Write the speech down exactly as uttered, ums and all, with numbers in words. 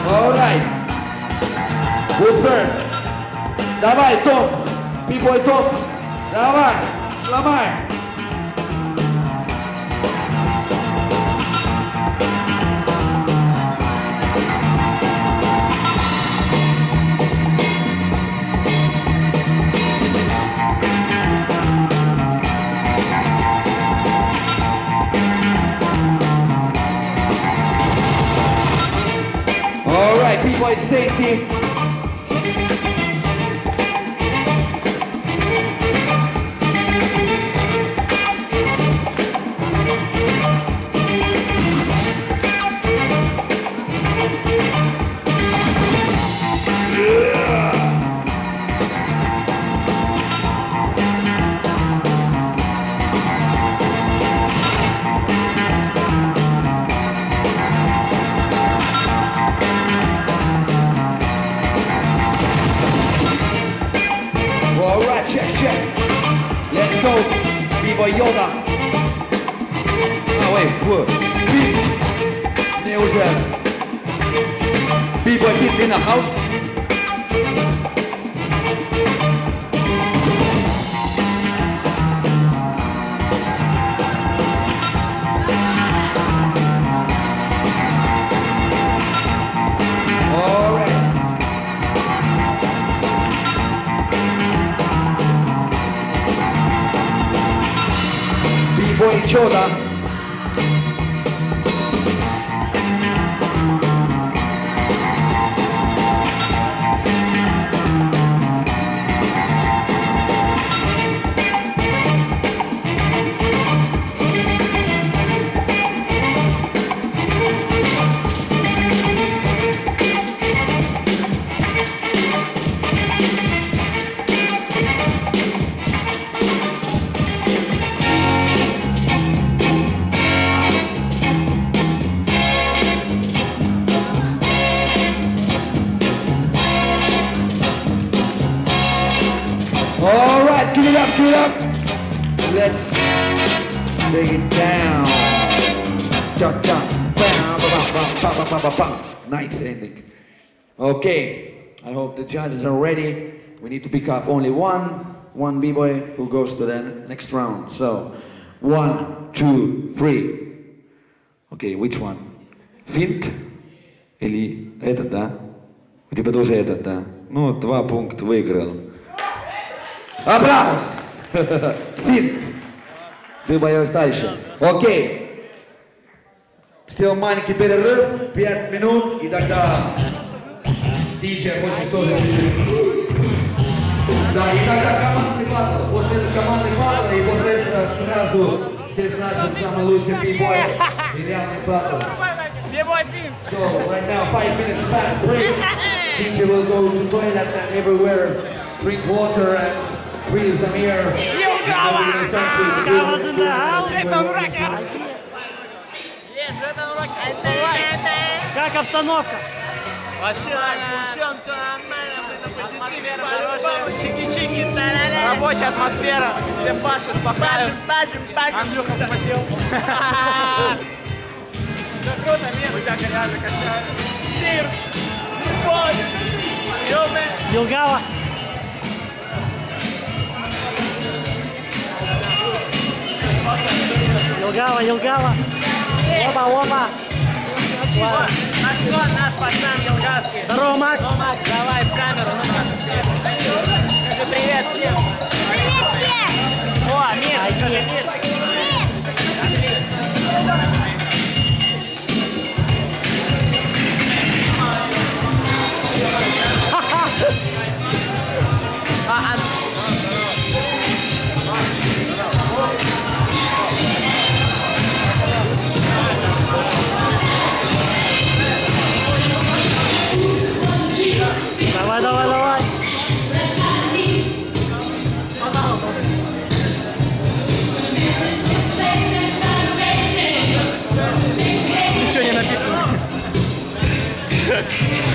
Alright. Who's first? Давай, Томс. B-boy Томс. Давай, сломай. Alright, B-boy safety. Let's go, B-boy Yoda. Ah ouais, quoi? Pip. Mais où c'est? B-boy Pip in the house. B-boy Yoda. All right, give it up, give it up. Let's take it down. Dun, dun, bam, bam, bam, bam, bam, bam, bam. Nice ending. Okay, I hope the judges are ready. We need to pick up only one, one B-boy who goes to the next round. So, one, two, three. Okay, which one? Финт? Или этот, да? У тебя тоже этот, да? Ну, два пункта выиграл. Аплодис! Финт. Ты боешь дальше. Окей. Сделаем маленький перерыв, пять минут, и тогда диджей хочет тоже чуть-чуть. Да, и тогда командный батл. После этой командной батла, и после этого сразу здесь начнут самый лучший бибой и реальный батл. B-boy Fint. So, right now, five minutes fast break. D J will go to toilet and everywhere, drink water and breathe some air. Gava's in the house. Жетон Рекордс. Есть, Жетон Рекордс. Как обстановка? Вообще, путем все нормально. Атмосфера хорошая. Чики-чики. Рабочая атмосфера. Все пашут, пахают. Андрюха вспотел. Все круто, мир. Музяка реально качает. Мир. Любовь. Елгава. Елгава, Елгава. Оба, оба. Наш кот, наш пацан елгавский. Здорово, Макс. Ну, Макс, давай в камеру. Ну, скажи привет всем. Привет всем. О, Мир, скажи Мир. А, давай, давай, давай. Ничего не написано.